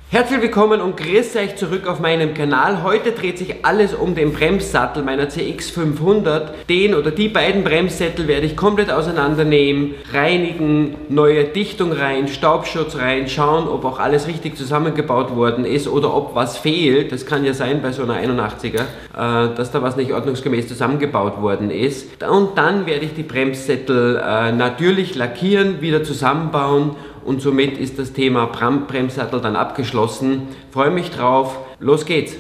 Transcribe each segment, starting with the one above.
Herzlich willkommen und grüß euch zurück auf meinem Kanal. Heute dreht sich alles um den Bremssattel meiner CX500. Den oder die beiden Bremssättel werde ich komplett auseinandernehmen, reinigen, neue Dichtung rein, Staubschutz rein, schauen, ob auch alles richtig zusammengebaut worden ist oder ob was fehlt. Das kann ja sein bei so einer 81er, dass da was nicht ordnungsgemäß zusammengebaut worden ist. Und dann werde ich die Bremssättel natürlich lackieren, wieder zusammenbauen. Und somit ist das Thema Bremssattel dann abgeschlossen. Freue mich drauf. Los geht's!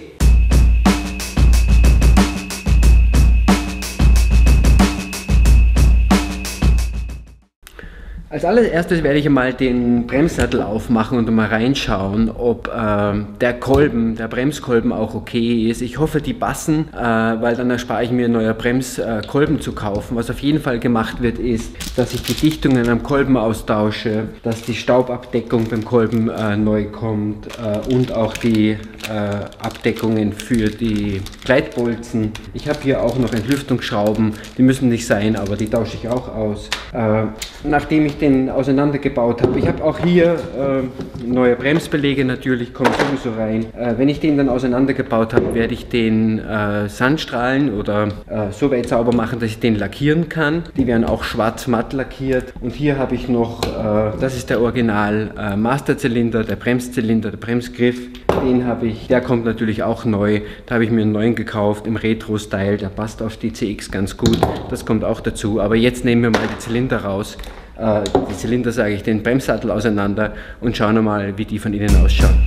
Als allererstes werde ich einmal den Bremssattel aufmachen und mal reinschauen, ob der Bremskolben auch okay ist. Ich hoffe, die passen, weil dann erspare ich mir neuer Bremskolben zu kaufen. Was auf jeden Fall gemacht wird, ist, dass ich die Dichtungen am Kolben austausche, dass die Staubabdeckung beim Kolben neu kommt und auch die Abdeckungen für die Gleitbolzen. Ich habe hier auch noch Entlüftungsschrauben, die müssen nicht sein, aber die tausche ich auch aus. Nachdem ich den auseinandergebaut habe, ich habe auch hier neue Bremsbeläge, natürlich kommt sowieso rein. Wenn ich den dann auseinandergebaut habe, werde ich den Sandstrahlen oder so weit sauber machen, dass ich den lackieren kann. Die werden auch schwarz-matt lackiert. Und hier habe ich noch, das ist der Original Masterzylinder, der Bremszylinder, der Bremsgriff. Den habe ich, der kommt natürlich auch neu. Da habe ich mir einen neuen gekauft im Retro-Style. Der passt auf die CX ganz gut. Das kommt auch dazu. Aber jetzt nehmen wir mal die Zylinder raus. Die Zylinder sage ich, den Bremssattel auseinander und schauen mal, wie die von innen ausschauen.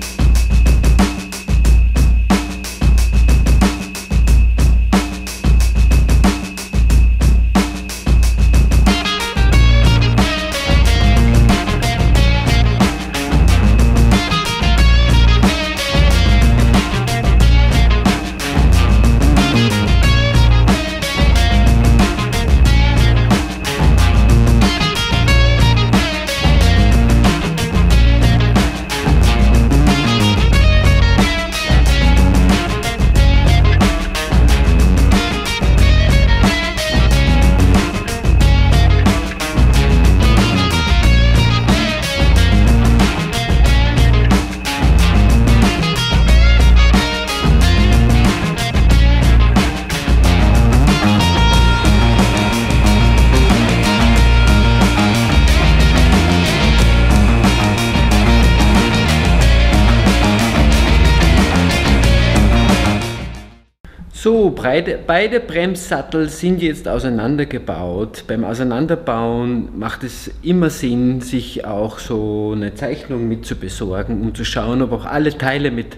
So, beide Bremssattel sind jetzt auseinandergebaut. Beim Auseinanderbauen macht es immer Sinn, sich auch so eine Zeichnung mit zu besorgen, um zu schauen, ob auch alle Teile mit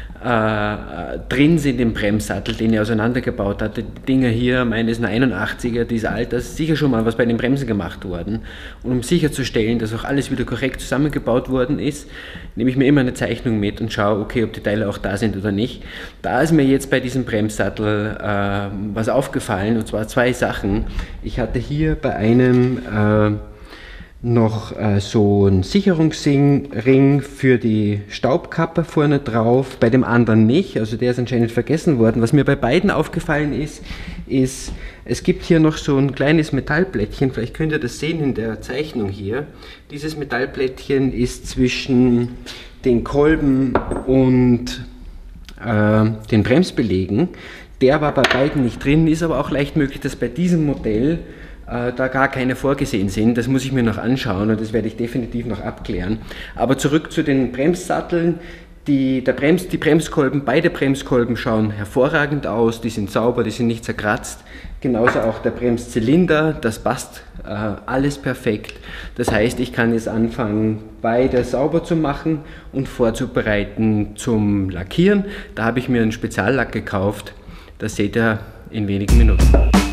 drin sind im Bremssattel, den ich auseinandergebaut hatte. Die Dinger hier, meine ist ein 81er, die ist alt, da ist sicher schon mal was bei den Bremsen gemacht worden. Und um sicherzustellen, dass auch alles wieder korrekt zusammengebaut worden ist, nehme ich mir immer eine Zeichnung mit und schaue, okay, ob die Teile auch da sind oder nicht. Da ist mir jetzt bei diesem Bremssattel was aufgefallen, und zwar zwei Sachen. Ich hatte hier bei einem noch so ein Sicherungsring für die Staubkappe vorne drauf, bei dem anderen nicht, also der ist anscheinend vergessen worden. Was mir bei beiden aufgefallen ist, es gibt hier noch so ein kleines Metallplättchen, vielleicht könnt ihr das sehen in der Zeichnung hier. Dieses Metallplättchen ist zwischen den Kolben und den Bremsbelägen. Der war bei beiden nicht drin, ist aber auch leicht möglich, dass bei diesem Modell da gar keine vorgesehen sind. Das muss ich mir noch anschauen und das werde ich definitiv noch abklären. Aber zurück zu den Bremssatteln. Die Bremskolben, beide Bremskolben schauen hervorragend aus, die sind sauber, die sind nicht zerkratzt. Genauso auch der Bremszylinder, das passt alles perfekt. Das heißt, ich kann jetzt anfangen, beide sauber zu machen und vorzubereiten zum Lackieren. Da habe ich mir einen Speziallack gekauft, das seht ihr in wenigen Minuten.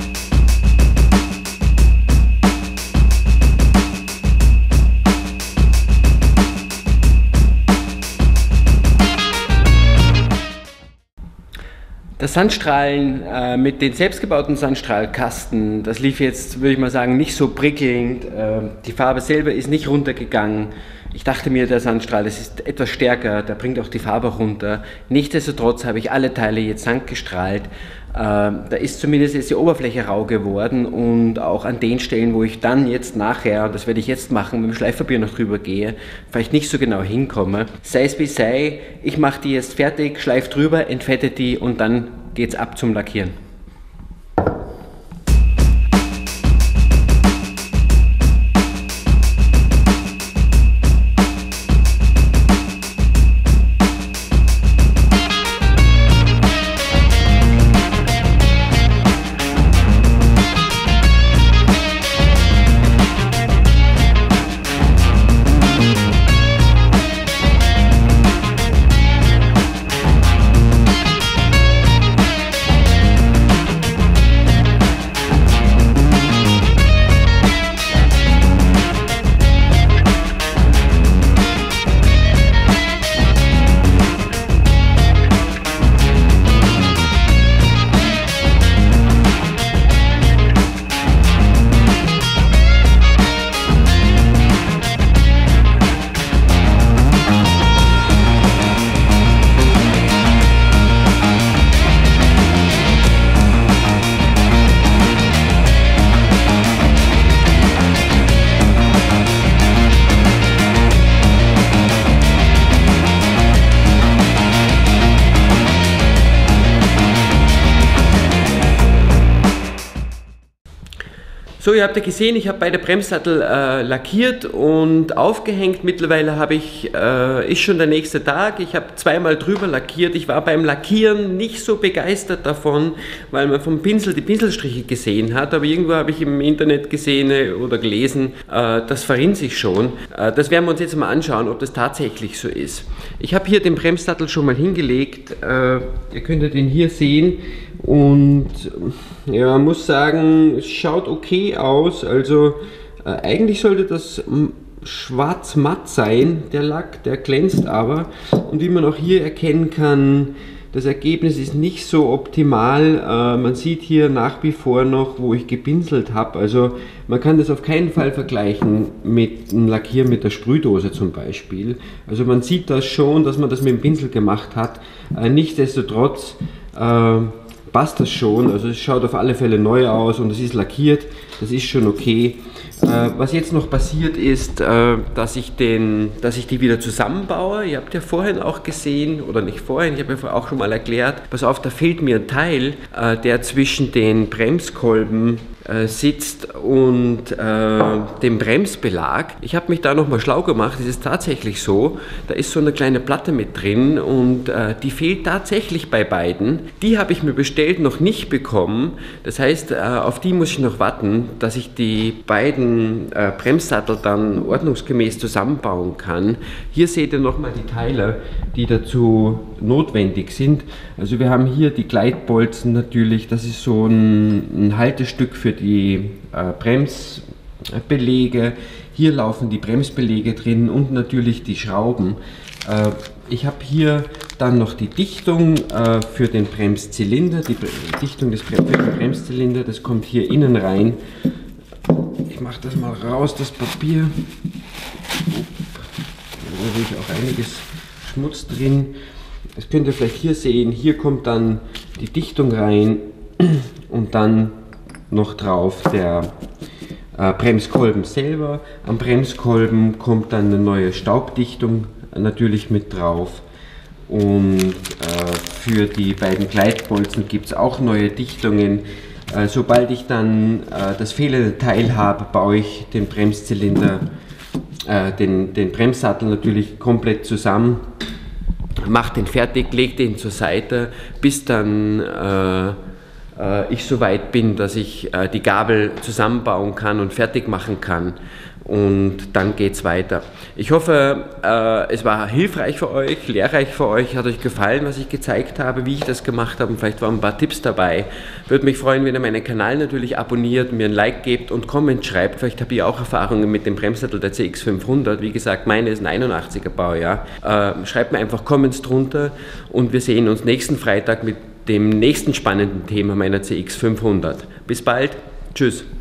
Das Sandstrahlen mit den selbstgebauten Sandstrahlkasten, das lief jetzt, würde ich mal sagen, nicht so prickelnd. Die Farbe selber ist nicht runtergegangen. Ich dachte mir, der Sandstrahl, das ist etwas stärker, der bringt auch die Farbe runter. Nichtsdestotrotz habe ich alle Teile jetzt sandgestrahlt. Da ist zumindest jetzt die Oberfläche rau geworden und auch an den Stellen, wo ich dann jetzt nachher, und das werde ich jetzt machen, mit dem Schleifpapier noch drüber gehe, vielleicht nicht so genau hinkomme. Sei es wie sei, ich mache die jetzt fertig, schleife drüber, entfette die und dann geht's ab zum Lackieren. So, ihr habt ja gesehen, ich habe beide Bremssattel lackiert und aufgehängt. Mittlerweile ist schon der nächste Tag. Ich habe zweimal drüber lackiert. Ich war beim Lackieren nicht so begeistert davon, weil man vom Pinsel die Pinselstriche gesehen hat. Aber irgendwo habe ich im Internet gesehen oder gelesen, das verrinnt sich schon. Das werden wir uns jetzt mal anschauen, ob das tatsächlich so ist. Ich habe hier den Bremssattel schon mal hingelegt. Ihr könntet ihn hier sehen. Und ja, muss sagen, es schaut okay aus. Also eigentlich sollte das schwarz-matt sein, der Lack, der glänzt aber. Und wie man auch hier erkennen kann, das Ergebnis ist nicht so optimal. Man sieht hier nach wie vor noch, wo ich gepinselt habe. Also man kann das auf keinen Fall vergleichen mit dem Lackieren mit der Sprühdose zum Beispiel. Also man sieht das schon, dass man das mit dem Pinsel gemacht hat. Nichtsdestotrotz passt das schon, also es schaut auf alle Fälle neu aus und es ist lackiert, das ist schon okay. Was jetzt noch passiert ist, dass ich die wieder zusammenbaue. Ihr habt ja vorhin auch gesehen, oder nicht vorhin, ich habe ja auch schon mal erklärt, pass auf, da fehlt mir ein Teil, der zwischen den Bremskolben sitzt und dem Bremsbelag. Ich habe mich da nochmal schlau gemacht, es ist tatsächlich so, da ist so eine kleine Platte mit drin und die fehlt tatsächlich bei beiden. Die habe ich mir bestellt, noch nicht bekommen. Das heißt, auf die muss ich noch warten, dass ich die beiden Bremssattel dann ordnungsgemäß zusammenbauen kann. Hier seht ihr nochmal die Teile, die dazu notwendig sind. Also wir haben hier die Gleitbolzen natürlich, das ist so ein Haltestück für die Bremsbelege. Hier laufen die Bremsbelege drin und natürlich die Schrauben. Ich habe hier dann noch die Dichtung für den Bremszylinder, die Dichtung für den Bremszylinder, das kommt hier innen rein. Ich mache das mal raus, das Papier. Da ist auch einiges Schmutz drin. Das könnt ihr vielleicht hier sehen. Hier kommt dann die Dichtung rein und dann noch drauf der Bremskolben selber. Am Bremskolben kommt dann eine neue Staubdichtung natürlich mit drauf. Und für die beiden Gleitbolzen gibt es auch neue Dichtungen. Sobald ich dann das fehlende Teil habe, baue ich den Bremszylinder, den Bremssattel natürlich komplett zusammen, mache den fertig, lege den zur Seite, bis dann ich so weit bin, dass ich die Gabel zusammenbauen kann und fertig machen kann. Und dann geht es weiter. Ich hoffe, es war hilfreich für euch, lehrreich für euch, hat euch gefallen, was ich gezeigt habe, wie ich das gemacht habe und vielleicht waren ein paar Tipps dabei. Würde mich freuen, wenn ihr meinen Kanal natürlich abonniert, mir ein Like gebt und Comment schreibt. Vielleicht habt ihr auch Erfahrungen mit dem Bremssattel der CX500. Wie gesagt, meine ist ein 81er Baujahr. Schreibt mir einfach Comments drunter und wir sehen uns nächsten Freitag mit dem nächsten spannenden Thema meiner CX500. Bis bald, tschüss.